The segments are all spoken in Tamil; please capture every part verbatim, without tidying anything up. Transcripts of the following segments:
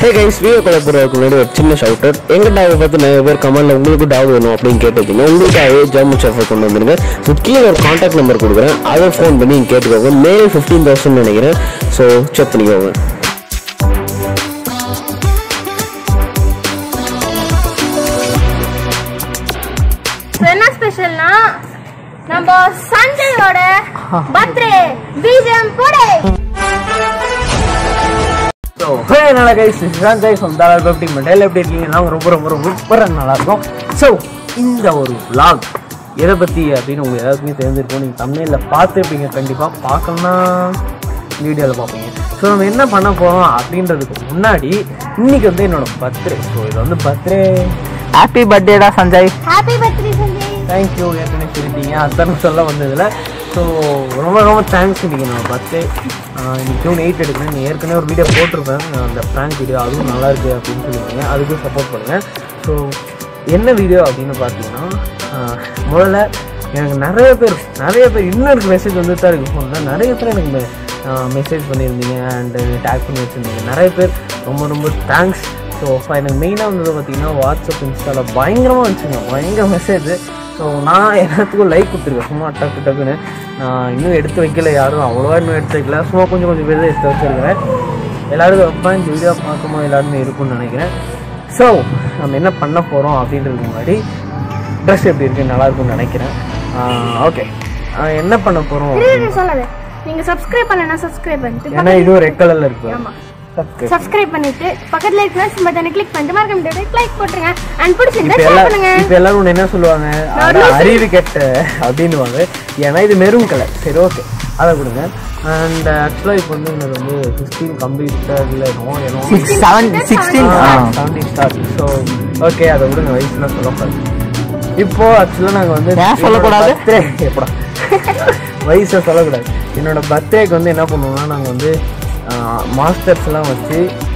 Hey guys, we are going to do a chinna shout out. எங்க டாக் பத்தி நிறைய பேர் கமெண்ட்ல உங்களுக்கு டாக் வேணும் அப்படின்னு கேட்டிருக்கீங்க. உங்களுக்காகவே ஜெர்மன் ஷெஃபர்ட் கொண்டு வந்திருங்க. ஸோ கீழே ஒரு கான்டாக்ட் நம்பர் கொடுக்குறேன், அதை ஃபோன் பண்ணி கேட்டுக்கோங்க. மேல் ஃபிஃப்டீன் தௌசண்ட் நினைக்கிறேன். ஸோ செக் பண்ணிக்கோங்க. என்ன ஸ்பெஷல்னா நம்ம சஞ்சயோட பர்த்டே பிஜிஎம் போடே. ஸோ ஹே நல்லா guys, Sanjay from Dharala team. Daily எப்படி இருக்கீங்க? நாங்கள் ரொம்ப ரொம்ப ரொம்ப சூப்பராக நல்லா இருக்கோம். ஸோ இந்த ஒரு vlog எதை பற்றி அப்படின்னு உங்களுக்கு எல்லாருக்குமே தெரிஞ்சிருக்கும். நீங்கள் தமிழில் பார்த்துருப்பீங்க, கண்டிப்பாக பார்க்கணும்னா வீடியோவில் பார்ப்பீங்க. ஸோ நம்ம என்ன பண்ண போகிறோம் அப்படின்றதுக்கு முன்னாடி இன்னைக்கு வந்து என்னோட பர்த்டே. ஸோ இது வந்து பர்த்டே. ஹாப்பி பர்த்டேடா Sanjay. Happy birthday Sanjay. Thank you, ஏற்கனவே சொல்லிட்டீங்க, அத்தனை சொல்ல வந்ததில். ஸோ ரொம்ப ரொம்ப தேங்க்ஸ். இன்றைக்கி என்னோட பர்த்டே. இன்னைக்கு ஜூன் எயிட் எடுக்கிறேன். நீ ஏற்கனவே ஒரு வீடியோ போட்டிருப்பேன், அந்த ப்ராங்க் வீடியோ, அதுவும் நல்லாயிருக்கு அப்படின்னு சொல்லியிருக்கீங்க. அதுக்கும் சப்போர்ட் பண்ணுங்கள். ஸோ என்ன வீடியோ அப்படின்னு பார்த்தீங்கன்னா, முதல்ல எனக்கு நிறைய பேர் நிறைய பேர் இன்னொரு மெசேஜ் வந்து தான் இருக்குது ஃபோனில். நிறைய பேர் எனக்கு மெசேஜ் பண்ணியிருந்தீங்க அண்டு டேக் பண்ணி வச்சுருந்தீங்க. நிறைய பேர் ரொம்ப ரொம்ப தேங்க்ஸ். ஸோ எனக்கு மெயினாக வந்தது பார்த்திங்கன்னா வாட்ஸ்அப், இன்ஸ்டாவில் பயங்கரமாக வச்சுங்க, பயங்கர மெசேஜ். ஸோ நான் எல்லாத்துக்கும் லைக் கொடுத்துருக்கேன், சும்மா டக்கு டக்குன்னு. நான் இன்னும் எடுத்து வைக்கல, யாரும் அவ்வளோவா இன்னும் எடுத்து வைக்கல, சும்மா கொஞ்சம் கொஞ்சம் பேர் தான் எடுத்து வச்சுருக்கிறேன். எல்லோரும் வைப்பேன், இந்த வீடியோ பார்க்கும்போது எல்லாருமே இருக்கும்னு நினைக்கிறேன். ஸோ நம்ம என்ன பண்ண போகிறோம் அப்படின்றதுக்கு முன்னாடி ட்ரெஸ் எப்படி இருக்குது, நல்லாயிருக்கும்னு நினைக்கிறேன். ஓகே, என்ன பண்ண போகிறோம் சொல்லாது. நீங்கள் சப்ஸ்கிரைப் பண்ணலன்னா சப்ஸ்கிரைப் பண்ணிட்டு, ஏன்னா இதுவும் ரெட் கலரில் இருக்குது. ஆமாம், சப்ஸ்கிரைப் பண்ணிட்டு பக்கத்துல இருக்கிற பெல் பட்டனை கிளிக் பண்ணிட்டு மறக்காம லைக் போட்டுருங்க. அண்ட் பிடிச்சிருந்தா ஷேர் பண்ணுங்க. இப்போ எல்லாரும் என்ன சொல்லுவாங்க, அறிவு கெட்ட அப்படின்னுவாங்க. ஏன்னா இது மெரூன் கலர். சரி, ஓகே, அதை கொடுங்க. அண்ட் ஆக்சுவலாக இப்போ வந்து எனக்கு வந்து சிக்ஸ்டீன் கம்ப்ளீட்டாக இல்லை, ஏன்னா sixteen seventeen start. So okay, அதை விடுங்க, வயசுலாம் சொல்லக்கூடாது. இப்போ ஆக்சுவலாக நாங்கள் வந்து சொல்லக்கூடாது, எப்படா வயசை சொல்லக்கூடாது. என்னோட பர்த்டேக்கு வந்து என்ன பண்ணுவோம்னா, நாங்கள் வந்து மாஸ்டர்ஸ்லாம் வச்சு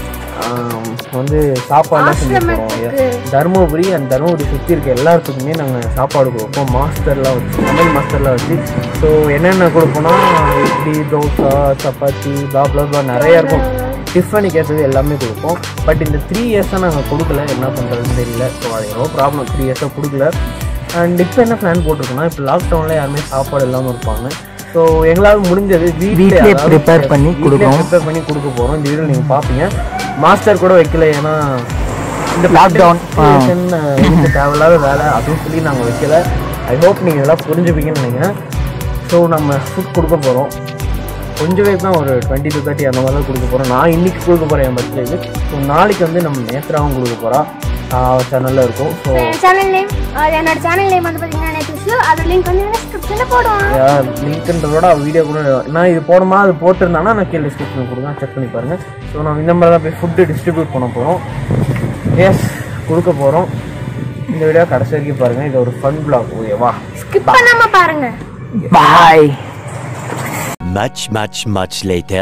வந்து சாப்பாடுலாம் செஞ்சு கொடுப்போம். தருமபுரி அண்ட் தருமபுரி சுற்றி இருக்க எல்லாத்துக்குமே நாங்கள் சாப்பாடு கொடுப்போம், மாஸ்டர்லாம் வச்சு, சமையல் மாஸ்டர்லாம் வச்சு. ஸோ என்னென்ன கொடுப்போம்னா, இட்லி, தோசை, சப்பாத்தி, பாப்லா நிறையா இருக்கும். டிஃபனுக்கு ஏற்றது எல்லாமே கொடுப்போம். பட் இந்த த்ரீ இயர்ஸாக நாங்கள் கொடுக்கல, என்ன பண்ணுறதுன்னு தெரியல. ஸோ அது எவ்வளோ ப்ராப்ளம், த்ரீ இயர்ஸாக கொடுக்கல. அண்ட் இப்போ என்ன பிளான் போட்டிருக்கோன்னா, இப்போ லாக்டவுனில் யாருமே சாப்பாடு இல்லாமல் இருப்பாங்க. ஸோ எங்களால் முடிஞ்சது வீட்டிலே ப்ரிப்பேர் பண்ணி கொடுப்போம் ப்ரிப்பேர் பண்ணி கொடுக்க போகிறோம். இந்த வீடியோ நீங்கள் பார்ப்பீங்க. மாஸ்டர் கூட வைக்கல, ஏன்னா இந்த லாக்டவுன் எனக்கு தேவையில்லாத வேலை அதுவும் சொல்லி நாங்கள் வைக்கல. ஐ ஹோப் நீங்கள் இதெல்லாம் புரிஞ்சுப்பீங்கன்னு நினைக்கிறேன். ஸோ நம்ம ஃபுட் கொடுக்க போகிறோம். கொஞ்சம் பேர் தான், ஒரு டுவெண்ட்டி டு தேர்ட்டி அந்த மாதிரி தான் கொடுக்க போகிறோம். நான் இன்றைக்கி கொடுக்க போகிறேன் என் பர்த்டேக்கு. ஸோ நாளைக்கு வந்து நம்ம நேத்ராவும் கொடுக்க போகிறோம், சேனலில் இருக்கும். ஸோ சேனல் நேம், என்னோட சேனல் நேம் வந்து பார்த்தீங்கன்னா நேத்ரா. அது லிங்க் வந்து டிஸ்கிரிப்ஷனில் போடுவோம். லிங்க்ன்றதோட வீடியோ கூட நான் இது போடுமா, அது போட்டிருந்தாங்கன்னா நான் கீழே டிஸ்கிரிப்ஷனில் கொடுங்க, செக் பண்ணி பாருங்கள். ஸோ நம்ம இந்த மாதிரி தான் போய் ஃபுட்டு டிஸ்ட்ரிபியூட் பண்ண போகிறோம். எஸ், கொடுக்க போகிறோம். இந்த வீடியோ கடைசி வரைக்கும் பாருங்கள். இது ஒரு ஃபன் vlog. ஓகேவா, ஸ்கிப் பண்ணாம பாருங்க. Bye. Much, much, much later.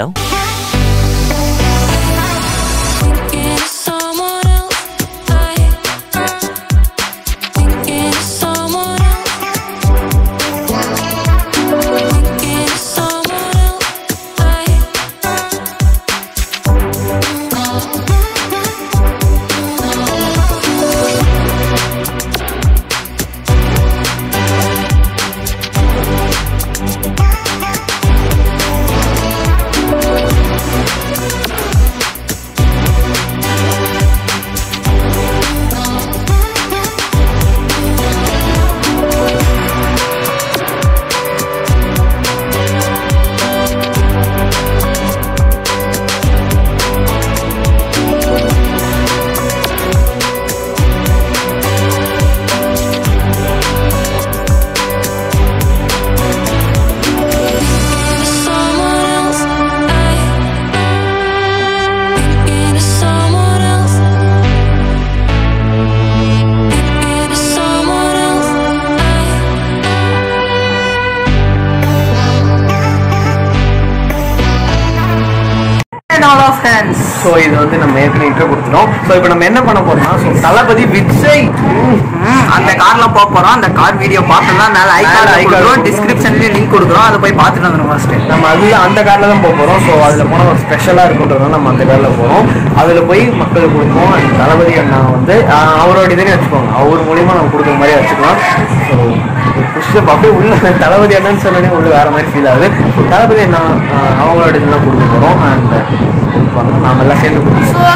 Friends. So இது வந்து நம்ம ஏற்கனவே இன்ட்ரோ கொடுத்துட்டோம். ஸோ இப்போ நம்ம என்ன பண்ண போறோம்னா ஸோ தளபதி விஜய் அந்த கார்ல போக போறோம். அந்த கார் வீடியோ பார்த்தோம்னா மேல ஐகான் ஐகான் டிஸ்கிரிப்ஷன்லயும் லிங்க் கொடுக்குறோம். அதை போய் பார்த்துட்டு வந்துடும் ஃபர்ஸ்ட். நம்ம அதில் அந்த காரில் தான் போக போகிறோம். ஸோ அதில் போனால் ஒரு ஸ்பெஷலாக இருக்குன்றதுனால நம்ம அந்த காரில் போகிறோம். அதில் போய் மக்களுக்கு கொடுப்போம். அந்த தளபதி அண்ணா வந்து அவரோட இதுன்னு வச்சுக்கோங்க, அவர் மூலியமாக நம்ம கொடுக்குற மாதிரி வச்சுக்கலாம். ஸோ புஷ்அப் அப்படியே உள்ள தளபதி அண்ணன்னு சொன்னோடனே உள்ள வேற மாதிரி ஃபீல் ஆகுது. தளபதி அண்ணா அவங்களோட இதெல்லாம் கொடுக்க போகிறோம். அண்ட் நாம எல்லாம் சேர்ந்து கொடுப்போம்.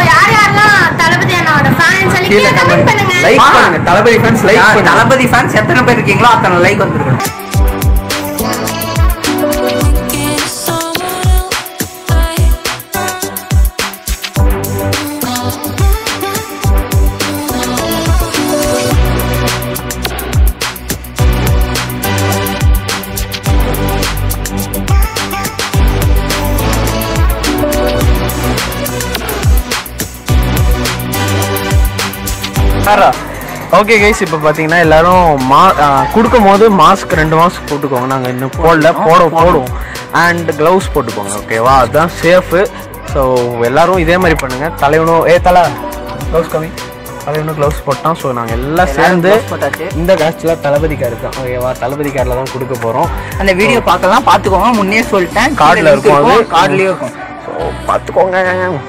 லைக் பண்ணுங்க தளபதி ஃபேன்ஸ். லைக் பண்ணுங்க தளபதி ஃபேன்ஸ் எத்தனை பேர் இருக்கீங்களோ அத்தனை லைக் வந்துருக்கணும். ஓகே கைஸ், இப்போ பார்த்தீங்கன்னா எல்லாரும் மா கொடுக்கும் போது மாஸ்க் ரெண்டு மாஸ்க் போட்டுக்கோங்க. நாங்கள் இன்னும் போடல, போட போடுவோம். அண்ட் க்ளவுஸ் போட்டுக்கோங்க, ஓகேவா? அதுதான் சேஃபு. ஸோ எல்லாரும் இதே மாதிரி பண்ணுங்கள். தலைவனும் ஏ தலை க்ளவுஸ் கம்மி, தலைவனும் க்ளவுஸ் போட்டான். ஸோ நாங்கள் எல்லாம் சேர்ந்து இந்த காட்சியில் தளபதி கார் தான், ஓகேவா? தளபதி காரில் தான் கொடுக்க போகிறோம். அந்த வீடியோ பார்க்கலாம், பார்த்துக்கோங்க. முன்னே சொல்லிட்டேன், கார்டில் இருக்கும், அது கார்ட்லேயும் இருக்கும். ஸோ பார்த்துக்கோங்க.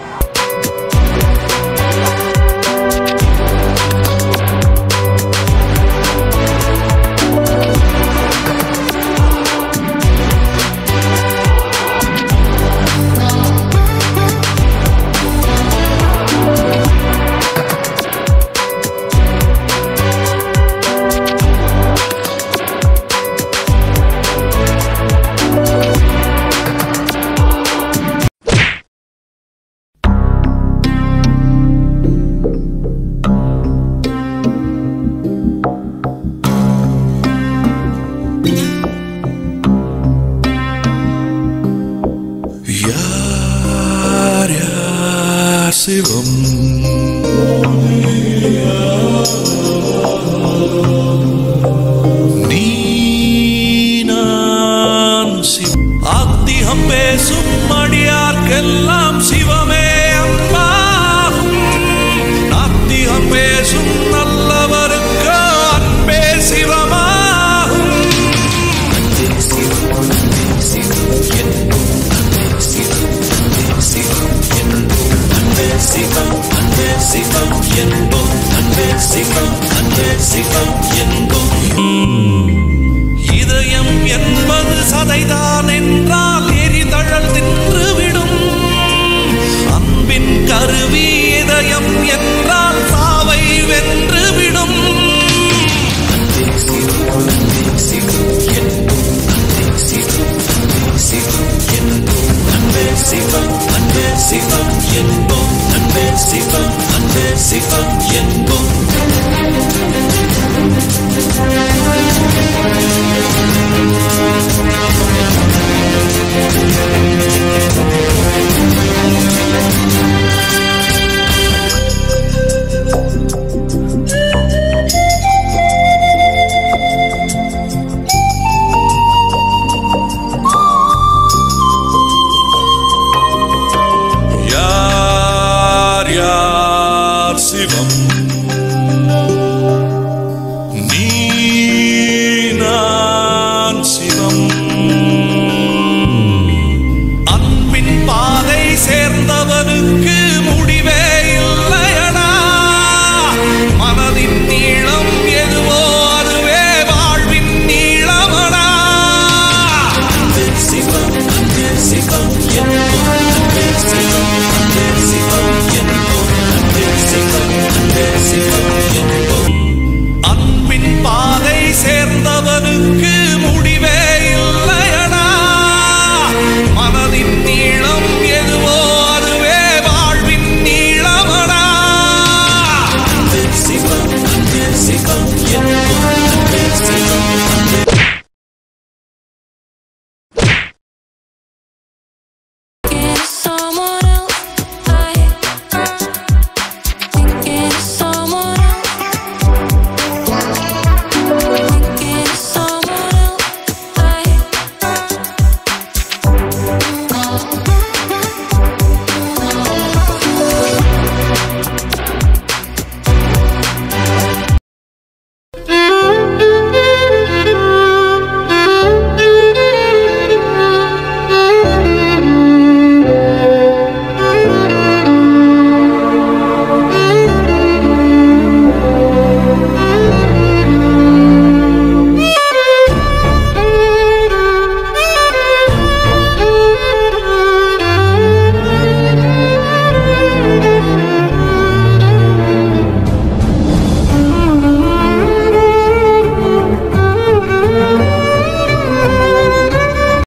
சிவம் நீ நான் ஆத்திகம் பேசும் அடியார்க்கெல்லாம் சிவமே அன்பாகும். நாத்திகம் பேசும் நல்லவருக்கு அன்பே சிவமாகும். அன்பே சிவம், அன்பே சிவம், என்போம் அன்பே சிவம், அன்பே சிவம் என்போம். இதயம் என்பது சதைதான் என்றால் எரிதழல் தின்றுவிடும். அன்பின் கருவி இதயம் என்பது